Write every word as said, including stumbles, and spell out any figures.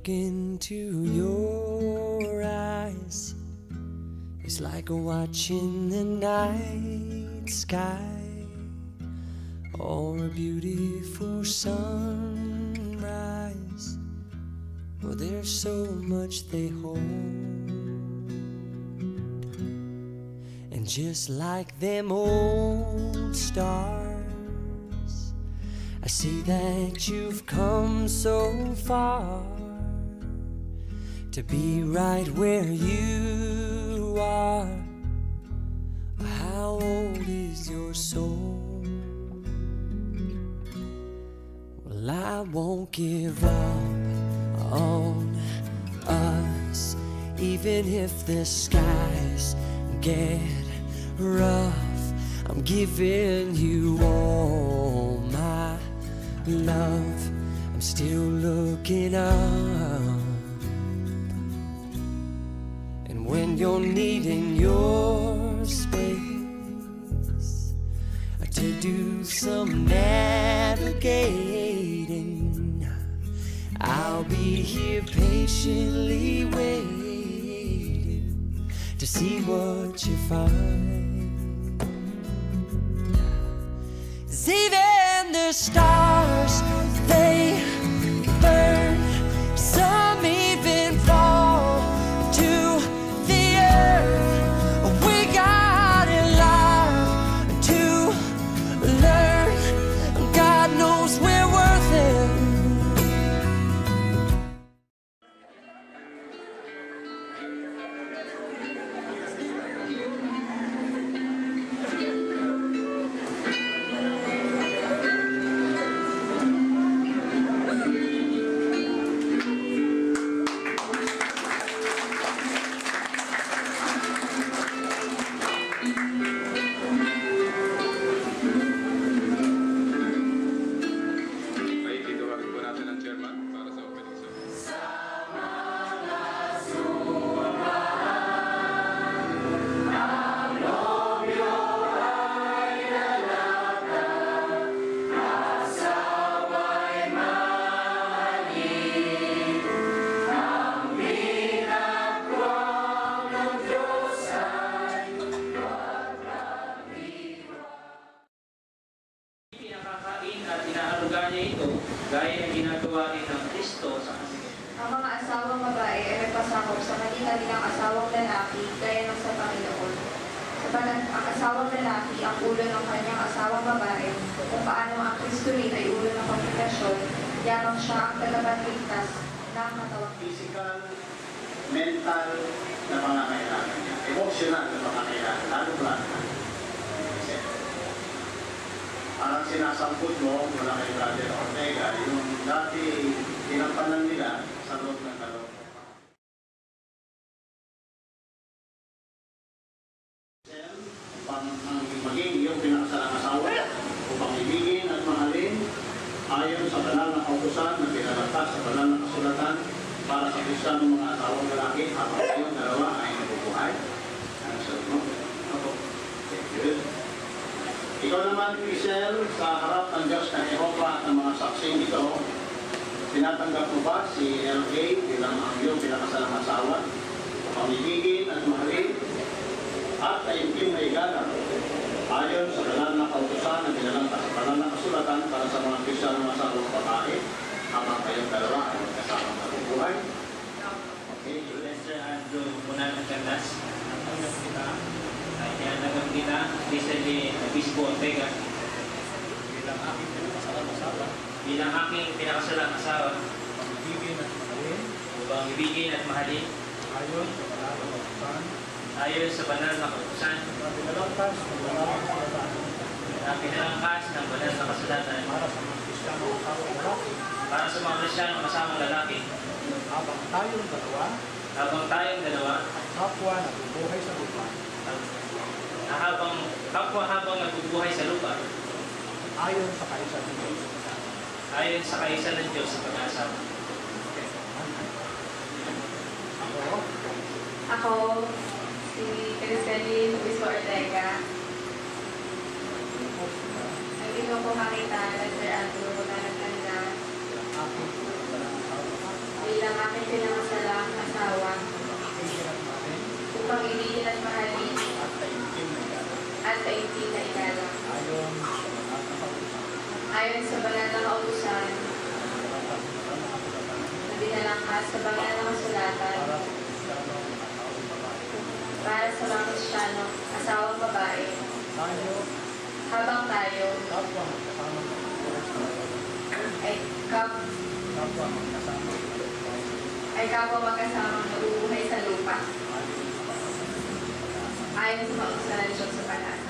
look into your eyes, it's like watching the night sky or a beautiful sunrise. Oh, there's so much they hold, and just like them old stars, I see that you've come so far to be right where you are. How old is your soul? Well, I won't give up on us, even if the skies get rough. I'm giving you all my love. I'm still looking up, and when you're needing your space to do some navigating, I'll be here patiently waiting to see what you find. 'Cause even the stars, they burn, some even fall to the earth. We got a lot to learn. God knows we're worth it. Gaya ng ginagawa rin ng Kristo sa kanila. Ang mga asawang babae ay may pasakop sa kanila nilang asawang lalaki gaya ng sa Panginoon. Sapagat ang asawang lalaki ang ulo ng kanyang asawang babae, kung paano ang Kristo rin ay ulo ng kongregasyon, yamang siya ang tagapagligtas ng katawang. Physical, mental na pangangailangan niya, emotional na pangangailangan, lalo lang. Parang sinasampot mo, wala kay Brother Ortega, yung dati tinampanan nila sa loob ng kaloob. Upang maging iyong pinakasalang asawa, upang ibigin at mahalin, ayon sa banal na kautusan na pinalagpas sa banal na kasulatan para sa Kristo ng mga asawang lalaki habang kayong dalawa ay nabubuhay. Ano sa mo? Ako. Thank you. Ikaw naman, Michelle, sa harap ng Diyos na Jehovah at ng mga saksing ito, tinatanggap mo ba si L A bilang ang iyong pinakasalang asawa, pamibigin at mahalin, at taimtim na igalang, ayon sa banal na kautusan na pinalangkas sa banal na kasulatan para sa mga Kristiyanong asawang babae, habang kayong dalawa ay magkasamang nabubuhay? Okay, Lester Andrew muna ng kandas. Natanggap kita. Ay tinanggap kita, recently Obispo Ortega. Bilang aking pinakasalang asawa, Bilang aking pinakasalang asawa, pamibigin at mahalin, upang ibigin at mahalin, ayon sa banal na kautusan, ayon sa banal na kautusan, na pinalangkas ng banal na kasulatan na pinalangkas ng banal na kasulatan para sa mga Kristiyanong asawang lalaki, para sa mga Kristiyanong kasamang lalaki, habang tayong dalawa habang tayong dalawa, at kapwa na bubuhay sa lupa, na habang kapwa habang nagbubuhay sa lupa, ayon sa kaisa ng Diyos. ayon sa kaisa ng Diyos sa pag-asawa. Ako, Ako, si Cristeline Obispo Ortega. Ang ino ko makita, Lester Andrew, muna ng kandas. aking pinakasalang asawa, Bilang ng aking pinangasalang asawa upang ibigin at mahalin at taimtim na igalang. Ayon sa banal na kautusan na binalangkas sa banal na kasulatan para sa mga Kristiyano, asawang babae, habang tayo ay kap ay kapwa magkasamang nabubuhay sa lupa ayon sa kautusan ng Diyos sa banal.